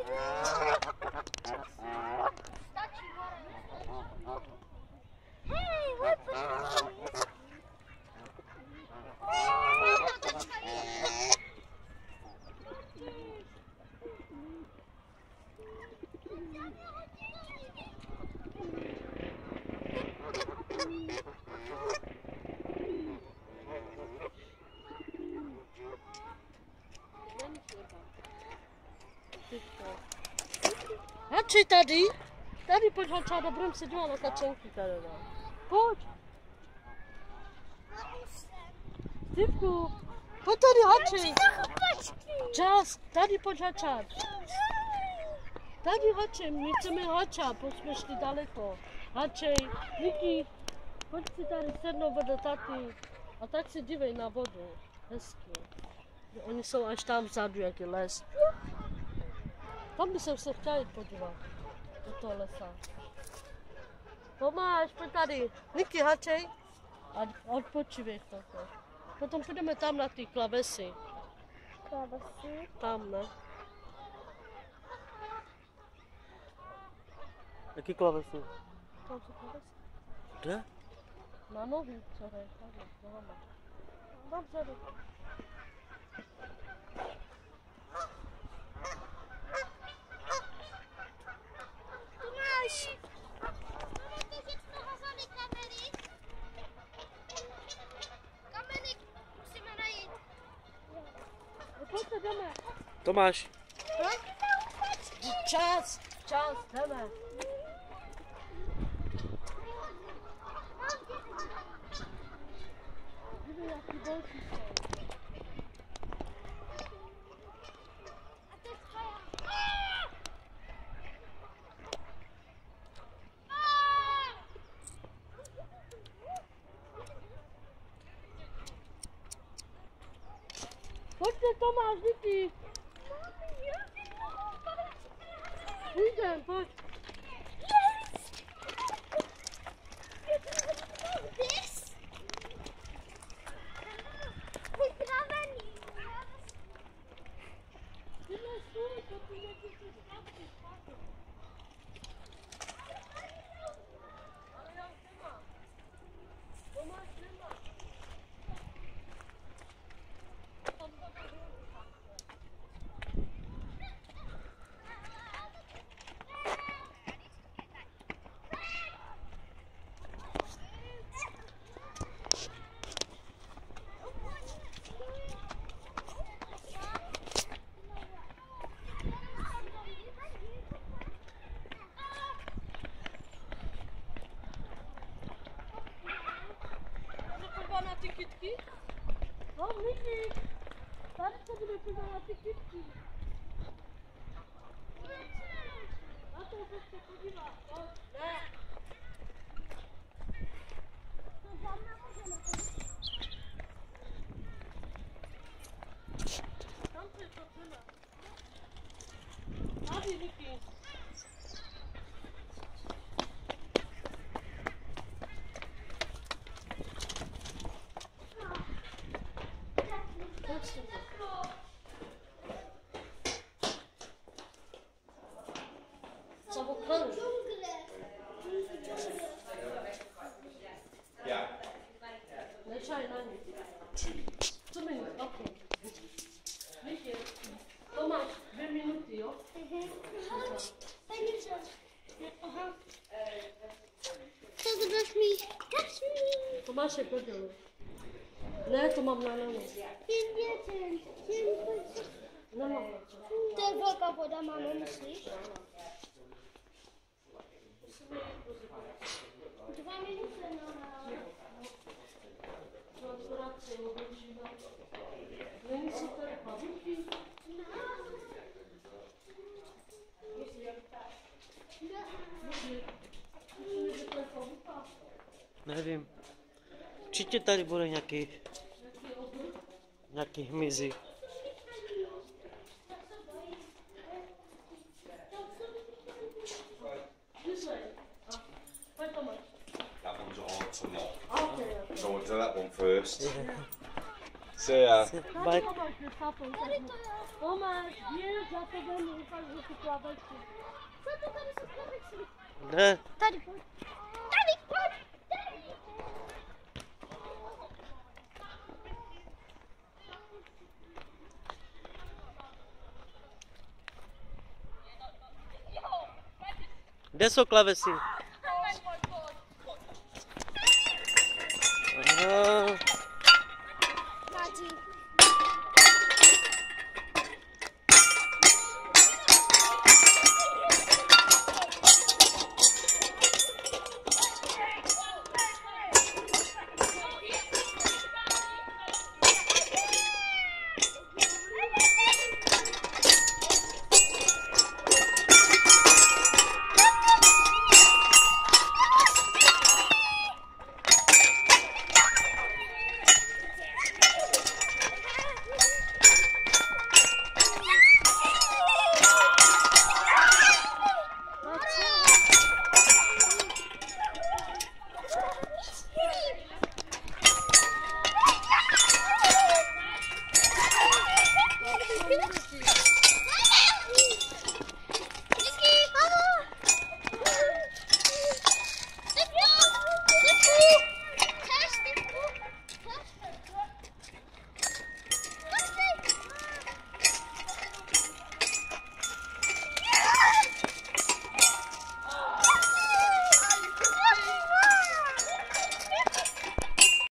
Hači tady. Tady pojď Hača, budeme se dívat na kačenky tady. Pojď. Stevku, pojď tady Hači. Čas, tady pojď Hača. Tady Hači, my chceme Hača, pojď jsme šli daleko. Hači, Niki, pojď si tady sednout vedle taty. A tak si dívej na vodu. Hezky. Oni jsou až tam vzadu, jak je les. Tam by se chtěla jít podívat. Do toho lesa. Tomáš, pojď tady. Niky, Hačej. A odpočívej chvilku. Potom půjdeme tam na ty klavesy. Klavesy? Tam, ne? Jaký klavesy? Tam jsou klavesy. Kde? Na nohy, co je, tady, nohama. Tam vzadu. Tomáš! Můžete říct nahazali kamery? Kameny musíme najít. Pojďte, jdeme. Tomáš. Čas, jdeme. Dívej, jaký velký jsou. Pojďte, Tomáš, Niky. Jdem, pojď. Na ty kytky? No, Niky, tady se bude podívat na ty kytky. Na to se podívat. Ne. Tam se to podívat. Tady, Niky. Co ho kladu? Nečaj na ní. 2 minuty, ok. Víte, Tomáš, 2 minuty, jo? Aha. Co to dáš mi? Tomáše, poděluji. Ne, to mám na nohu. Nemám na to. To je velká voda, mámo, myslíš? 2 minuty, no. Není si tady pavíky? Nevím. Určitě tady bude nějaký hmyzy. That one's all to lock. So we'll do that one first. Yeah. Seja. Baj... Tomáš, nechápem. Tomáš, běž, já to vemu, ukážu ty klávesy. Co to tady jsou klávesy? Ne, Tady pojď. Tady pojď. Tady. kde jsou klavesy?